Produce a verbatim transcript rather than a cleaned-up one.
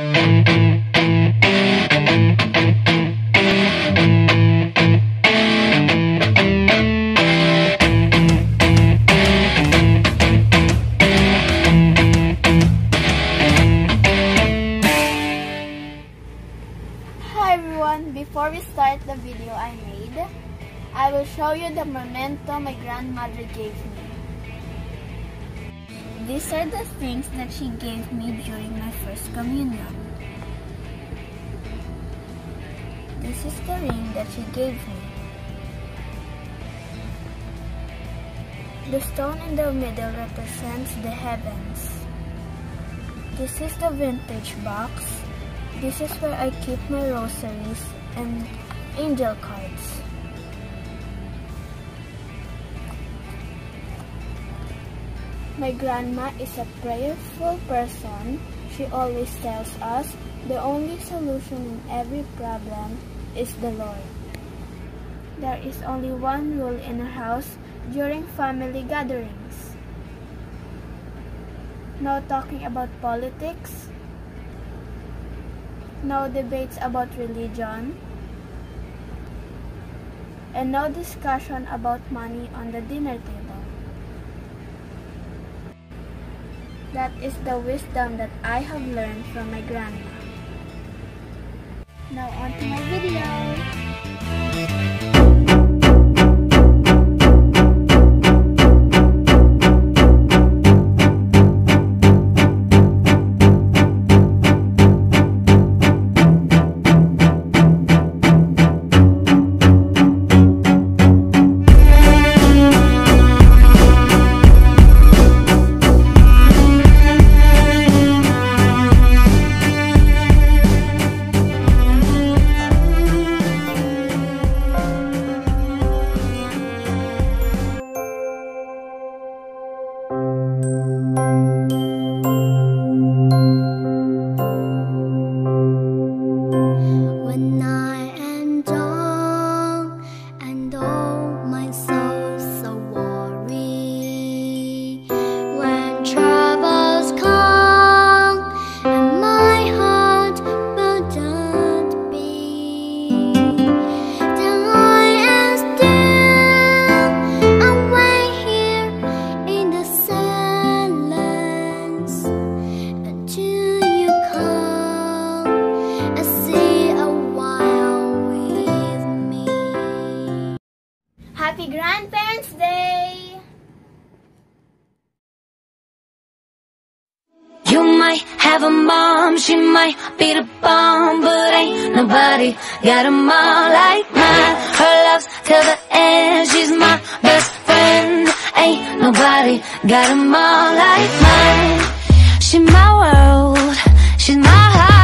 Before we start the video I made, I will show you the memento my grandmother gave me. These are the things that she gave me during my first communion. This is the ring that she gave me. The stone in the middle represents the heavens. This is the vintage box. This is where I keep my rosaries and angel cards. My grandma is a prayerful person. She always tells us the only solution in every problem is the Lord. There is only one rule in our house during family gatherings. No talking about politics. No debates about religion, and no discussion about money on the dinner table. That is the wisdom that I have learned from my grandma. Now on to my video. Happy Grandparents' Day! You might have a mom, she might be the bomb, but ain't nobody got a mom like mine. Her love's till the end, she's my best friend. Ain't nobody got a mom like mine. She's my world, she's my heart.